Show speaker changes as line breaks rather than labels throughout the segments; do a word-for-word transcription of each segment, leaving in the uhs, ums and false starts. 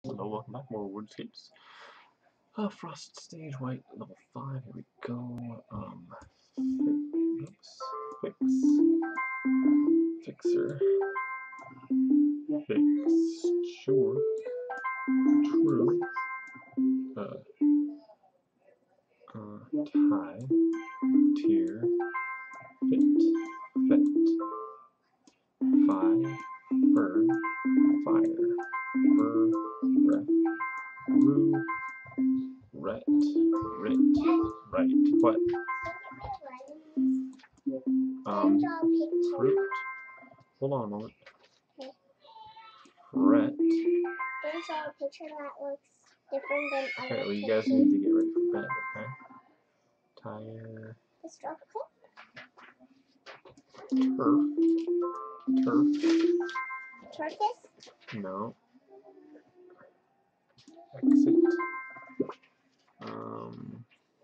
Hello, welcome back. More Wordscapes. Uh, Frost Stage White level five. Here we go. Um, fi oops, fix, fixer, fix, sure, true, uh, uh, tie, tier, fit, fet, fi, fur, fire, fur, ref, rue, ret, writ, right. What? Um, fruit. Hold on a moment. Fret.
There's a picture that looks different than other
Okay, well, you
pictures.
guys need to get ready for bed, okay? Tire.
The stroke clip.
Turf. Turf.
Turkis.
No. Exit. Um.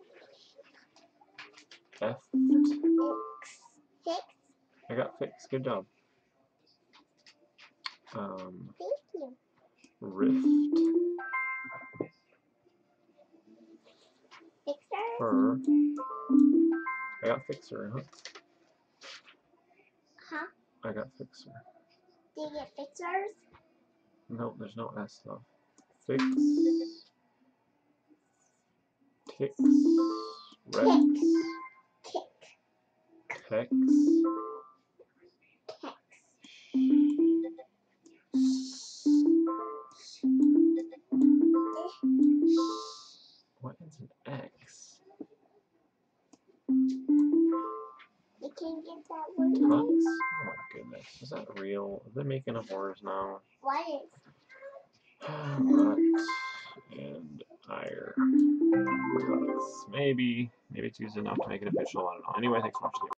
F.
Fix.
I got fixed. Good job. Um.
Thank you.
Rift.
Fixer.
Fur. I got fixer, huh?
Huh?
I got fixer.
Do you get fixers?
Nope, there's no S though. Fix. Ticks. Rex.
Kick.
Tex.
Tex.
What is an X?
You can't get that word.
Tux? Oh my goodness. Is that real? Are they making up words now?
What is?
Rut and ire. Tux. Maybe. Maybe it's used enough to make it official. I don't know. Anyway, thanks for watching.